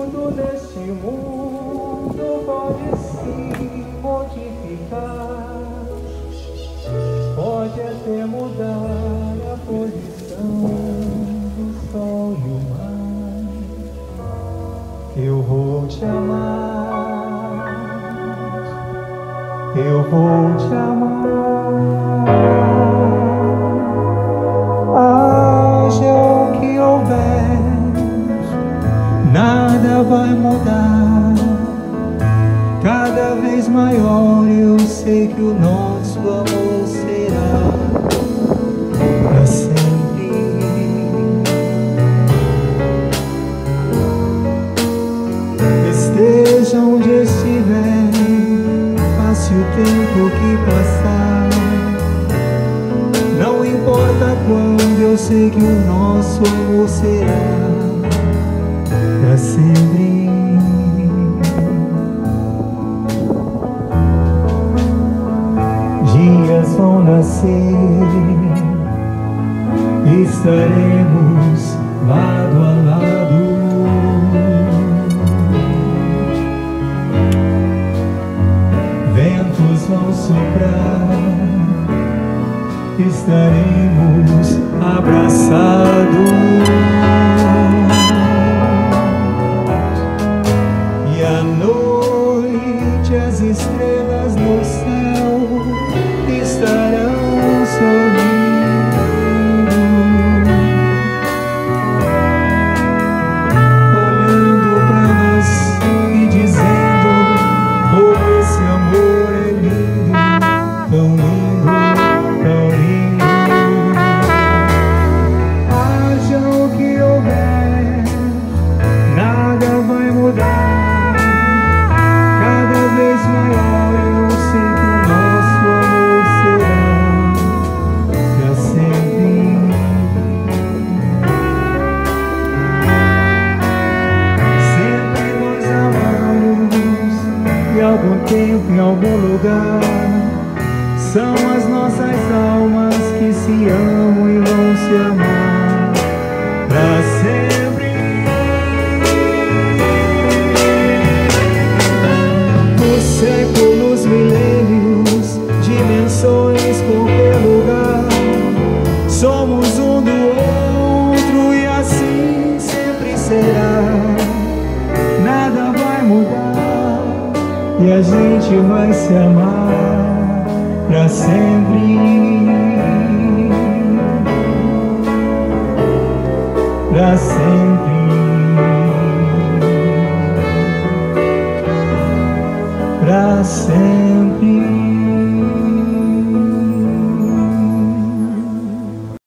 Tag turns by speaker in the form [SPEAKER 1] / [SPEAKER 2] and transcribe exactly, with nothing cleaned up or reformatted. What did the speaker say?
[SPEAKER 1] Tudo neste mundo pode se modificar, pode até mudar a posição do sol e o mar. Eu vou te amar, eu vou te amar, haja o que houver, nada vai mudar. Cada vez maior eu sei que o nosso amor será para sempre. Esteja onde estiver, passe o tempo que passar, não importa quando, eu sei que o nosso amor será para sempre. Dias vão nascer, estaremos lado a lado. Ventos vão soprar, estaremos abraçados. E à noite as estrelas no céu estarão sorrindo, olhando pra nós e dizendo: oh, esse amor é lindo, tão lindo, tão lindo. Haja o que houver, nada vai mudar. Cada vez maior eu sei que o nosso amor será para sempre. Sempre nos amamos, e algum tempo, em algum lugar, são as nossas almas que se amam e vão se amar para sempre. Os séculos, milênios, dimensões, qualquer lugar, somos um do outro e assim sempre será. Nada vai mudar e a gente vai se amar para sempre, para sempre, para sempre.